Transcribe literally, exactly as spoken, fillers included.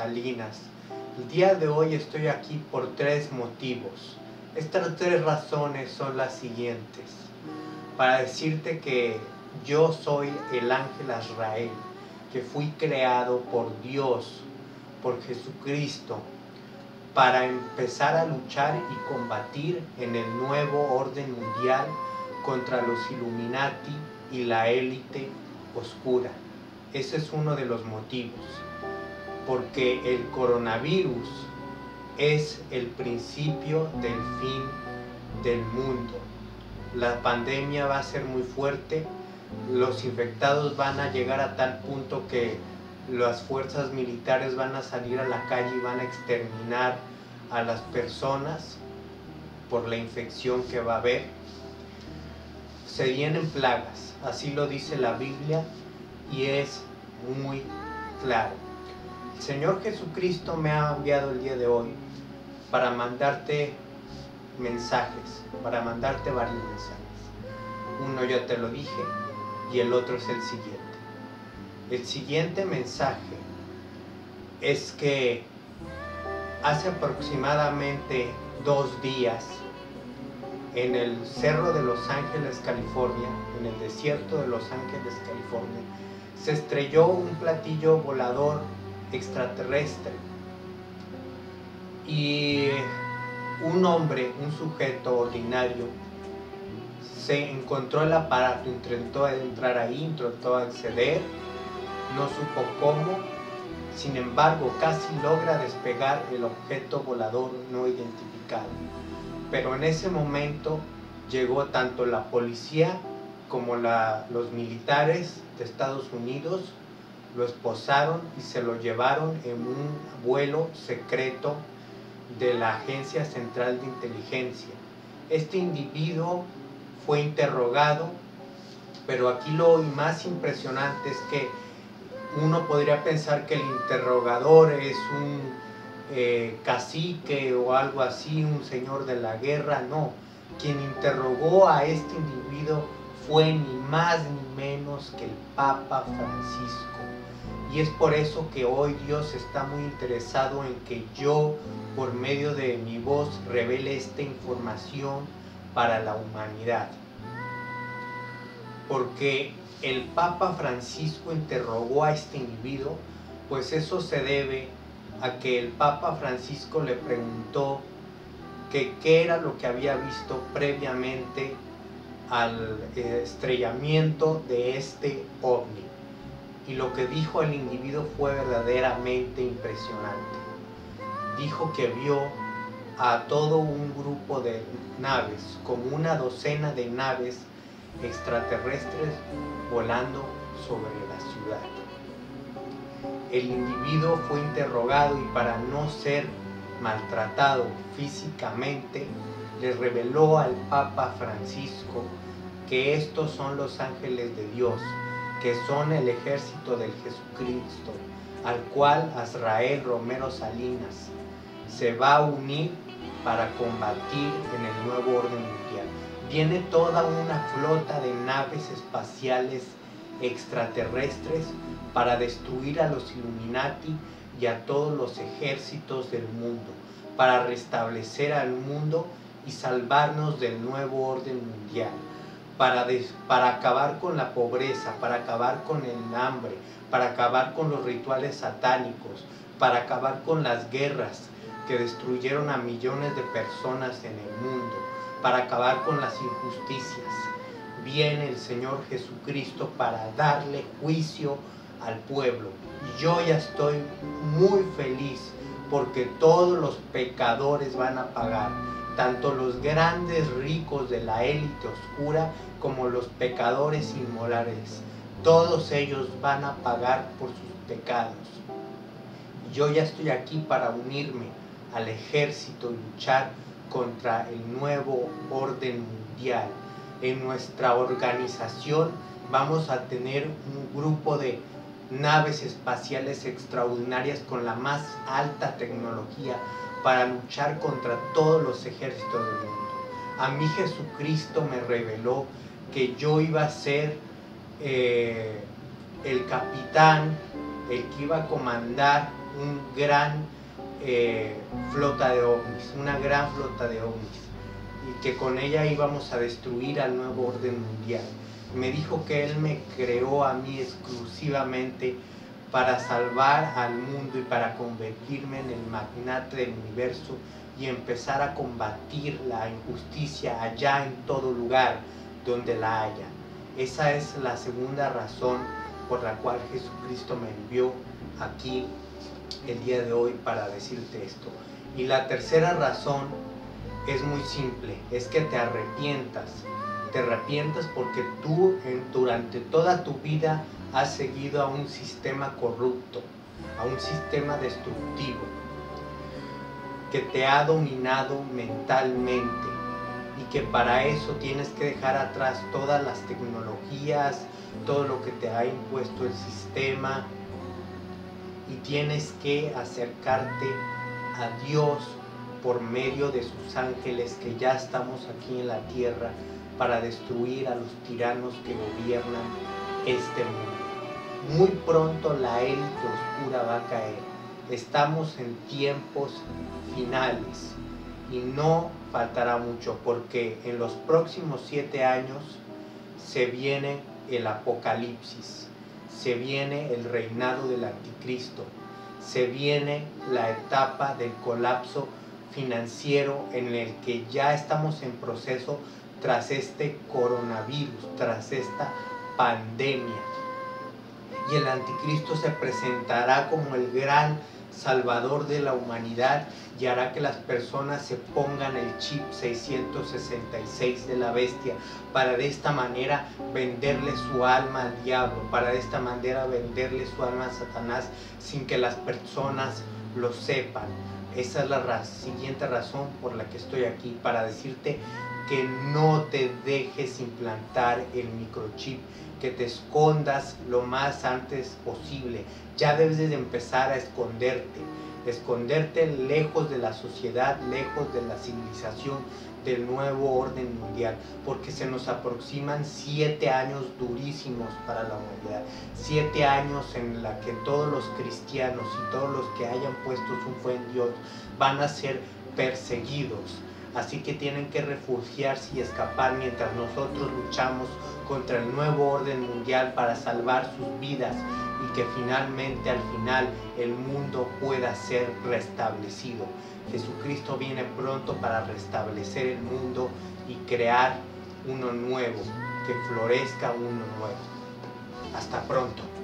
Salinas. El día de hoy estoy aquí por tres motivos. Estas tres razones son las siguientes. Para decirte que yo soy el ángel Azrael, que fui creado por Dios, por Jesucristo, para empezar a luchar y combatir en el nuevo orden mundial contra los Illuminati y la élite oscura. Ese es uno de los motivos, porque el coronavirus es el principio del fin del mundo. La pandemia va a ser muy fuerte, los infectados van a llegar a tal punto que las fuerzas militares van a salir a la calle y van a exterminar a las personas por la infección que va a haber. Se vienen plagas, así lo dice la Biblia y es muy claro. El Señor Jesucristo me ha enviado el día de hoy para mandarte mensajes, para mandarte varios mensajes. Uno ya te lo dije y el otro es el siguiente. El siguiente mensaje es que hace aproximadamente dos días en el Cerro de Los Ángeles, California, en el desierto de Los Ángeles, California, se estrelló un platillo volador extraterrestre y un hombre, un sujeto ordinario, se encontró el aparato, intentó entrar ahí, intentó acceder, no supo cómo, sin embargo casi logra despegar el objeto volador no identificado. Pero en ese momento llegó tanto la policía como la, los militares de Estados Unidos, lo esposaron y se lo llevaron en un vuelo secreto de la Agencia Central de Inteligencia. Este individuo fue interrogado, pero aquí lo más impresionante es que uno podría pensar que el interrogador es un eh, cacique o algo así, un señor de la guerra. No, quien interrogó a este individuo fue ni más ni menos que el Papa Francisco. Y es por eso que hoy Dios está muy interesado en que yo, por medio de mi voz, revele esta información para la humanidad. Porque el Papa Francisco interrogó a este individuo, pues eso se debe a que el Papa Francisco le preguntó que qué era lo que había visto previamente al estrellamiento de este ovni. Y lo que dijo el individuo fue verdaderamente impresionante. Dijo que vio a todo un grupo de naves, como una docena de naves extraterrestres volando sobre la ciudad. El individuo fue interrogado y para no ser maltratado físicamente, le reveló al Papa Francisco que estos son los ángeles de Dios, que son el ejército del Jesucristo, al cual Azrael Romero Salinas se va a unir para combatir en el nuevo orden mundial. Viene toda una flota de naves espaciales extraterrestres para destruir a los Illuminati y a todos los ejércitos del mundo, para restablecer al mundo y salvarnos del nuevo orden mundial, para, des, para acabar con la pobreza, para acabar con el hambre, para acabar con los rituales satánicos, para acabar con las guerras que destruyeron a millones de personas en el mundo, para acabar con las injusticias. Viene el Señor Jesucristo para darle juicio al pueblo. Y yo ya estoy muy feliz porque todos los pecadores van a pagar, tanto los grandes ricos de la élite oscura como los pecadores inmorales. Todos ellos van a pagar por sus pecados. Yo ya estoy aquí para unirme al ejército y luchar contra el nuevo orden mundial. En nuestra organización vamos a tener un grupo de naves espaciales extraordinarias con la más alta tecnología para luchar contra todos los ejércitos del mundo. A mí Jesucristo me reveló que yo iba a ser eh, el capitán, el que iba a comandar un gran eh, flota de ovnis, una gran flota de ovnis, y que con ella íbamos a destruir al nuevo orden mundial. Me dijo que él me creó a mí exclusivamente para salvar al mundo y para convertirme en el magnate del universo y empezar a combatir la injusticia allá en todo lugar donde la haya. Esa es la segunda razón por la cual Jesucristo me envió aquí el día de hoy para decirte esto. Y la tercera razón es muy simple, es que te arrepientas. Te arrepientas porque tú en, durante toda tu vida has seguido a un sistema corrupto, a un sistema destructivo, que te ha dominado mentalmente, y que para eso tienes que dejar atrás todas las tecnologías, todo lo que te ha impuesto el sistema, y tienes que acercarte a Dios por medio de sus ángeles, que ya estamos aquí en la tierra para destruir a los tiranos que gobiernan este mundo. Muy pronto la élite oscura va a caer. Estamos en tiempos finales y no faltará mucho, porque en los próximos siete años se viene el apocalipsis, se viene el reinado del anticristo, se viene la etapa del colapso financiero en el que ya estamos en proceso tras este coronavirus, tras esta pandemia. Y el anticristo se presentará como el gran salvador de la humanidad y hará que las personas se pongan el chip seiscientos sesenta y seis de la bestia, para de esta manera venderle su alma al diablo, para de esta manera venderle su alma a Satanás sin que las personas lo sepan. Esa es la ra- siguiente razón por la que estoy aquí, para decirte que no te dejes implantar el microchip, que te escondas lo más antes posible. Ya debes de empezar a esconderte, esconderte lejos de la sociedad, lejos de la civilización, del nuevo orden mundial, porque se nos aproximan siete años durísimos para la humanidad, siete años en la que todos los cristianos y todos los que hayan puesto su fe en Dios van a ser perseguidos. Así que tienen que refugiarse y escapar mientras nosotros luchamos contra el nuevo orden mundial para salvar sus vidas, y que finalmente al final el mundo pueda ser restablecido. Jesucristo viene pronto para restablecer el mundo y crear uno nuevo, que florezca uno nuevo. Hasta pronto.